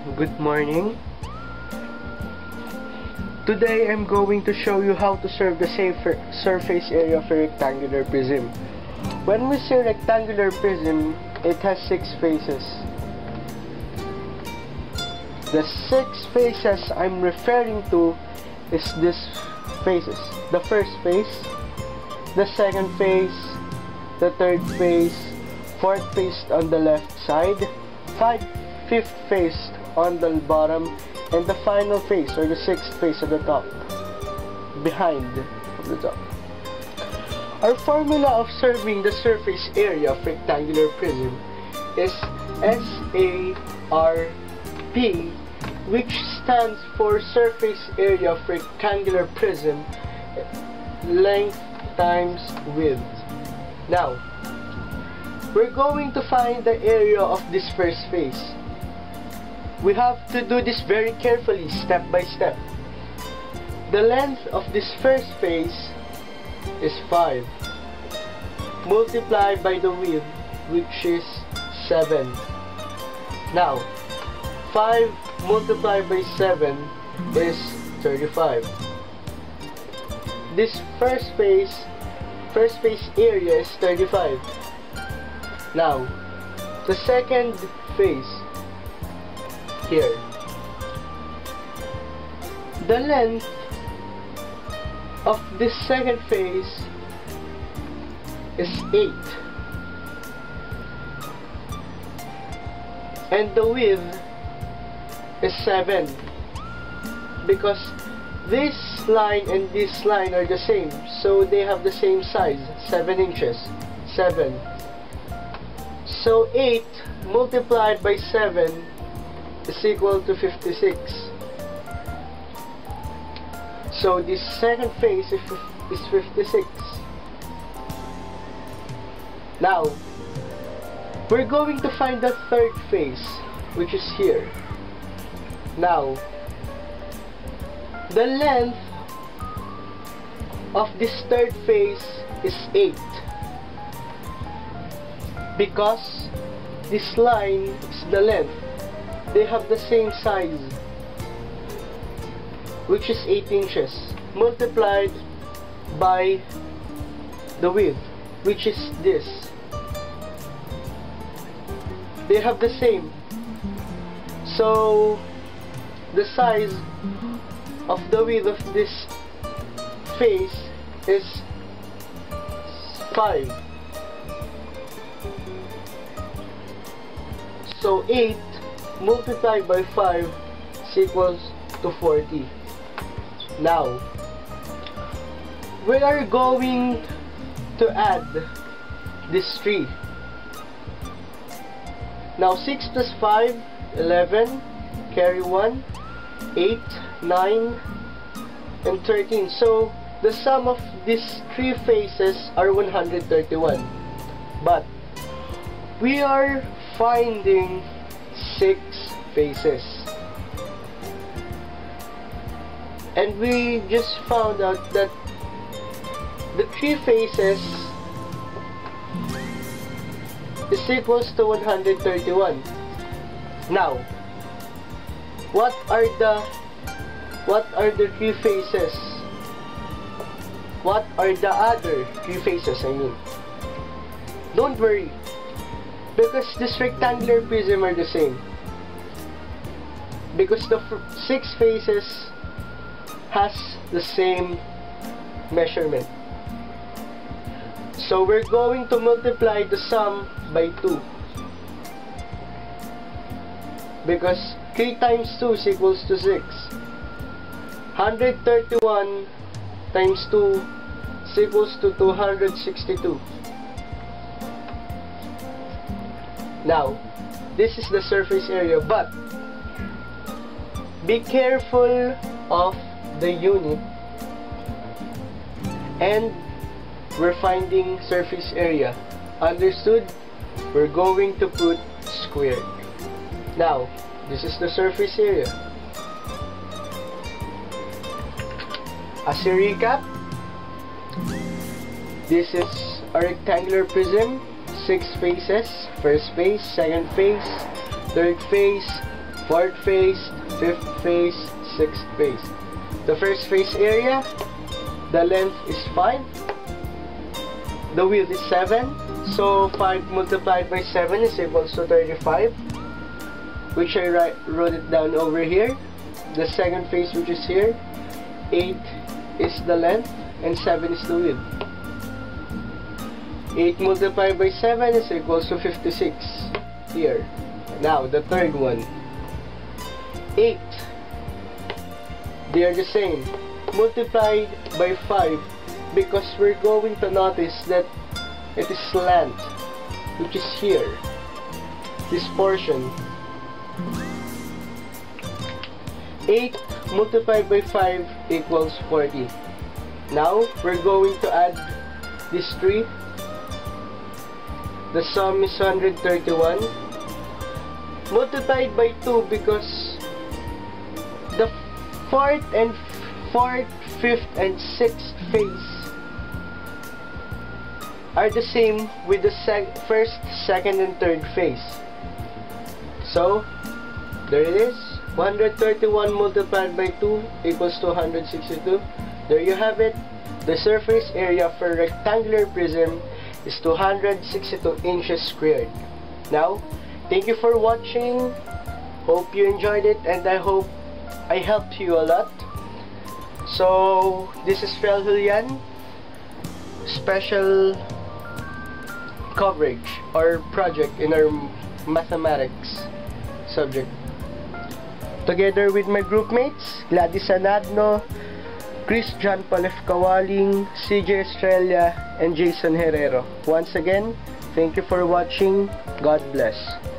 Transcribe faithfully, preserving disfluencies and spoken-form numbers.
good morning. Today I'm going to show you how to serve the same surface area of a rectangular prism. When we say rectangular prism, it has six faces. The six faces I'm referring to is this faces. The first face, the second face, the third face, fourth face on the left side, five, fifth face on the bottom, and the final face or the sixth face at the top, behind of the top. Our formula of serving the surface area of rectangular prism is S A R P, which stands for surface area of rectangular prism, length times width. Now, we're going to find the area of this first face. We have to do this very carefully, step by step. The length of this first face is five, multiplied by the width, which is seven. Now, five multiplied by seven is thirty-five. This first face, first face area is thirty-five. Now, the second face, here, the length of this second face is eight, and the width is seven, because this line and this line are the same, so they have the same size, seven inches, seven. So eight multiplied by seven is equal to fifty-six. So this second face is fifty-six. Now, we're going to find the third face, which is here. Now, the length of this third face is eight, because this line is the length. They have the same size, which is eight inches, multiplied by the width, which is this. They have the same, so the size of the width of this face is five. So eight multiplied by five is equals to forty. Now, we are going to add this three. Now, six plus five, eleven, carry one, eight, nine, and thirteen. So, the sum of these three faces are one hundred thirty-one. But, we are finding six faces. And we just found out that the three faces is equals to one hundred thirty-one. Now, what are the what are the three faces? What are the other three faces, I mean? Don't worry, because this rectangular prism are the same. Because the six faces has the same measurement. So we're going to multiply the sum by two, because three times two is equals to six. one hundred thirty-one times two is equals to two hundred sixty-two. Now, this is the surface area, but be careful of the unit, and we're finding surface area. Understood? We're going to put squared. Now, this is the surface area. As a recap, this is a rectangular prism, six faces, first face, second face, third face, fourth phase, fifth phase, sixth phase. The first phase area, the length is five, the width is seven, so five multiplied by seven is equals to thirty-five, which I write, wrote it down over here. The second phase, which is here, eight is the length and seven is the width. eight multiplied by seven is equals to fifty-six here. Now the third one, eight, they are the same, multiplied by five, because we're going to notice that it is slant, which is here, this portion. eight multiplied by five equals forty. Now we're going to add these three. The sum is one hundred thirty-one multiplied by two, because the fourth and fourth, fifth and sixth phase are the same with the sec first, second and third phase. So there it is, one hundred thirty-one multiplied by two equals to one hundred sixty-two. There you have it. The surface area for a rectangular prism is two hundred sixty-two inches squared. Now, thank you for watching. Hope you enjoyed it, and I hope I helped you a lot. So, this is FIEL JULIAN special coverage or project in our mathematics subject. Together with my group mates, GLADYS and AGNO, KRYST John Paul F. KAWALING, C J Australia, and JAYSON HERRERO. Once again, thank you for watching. God bless.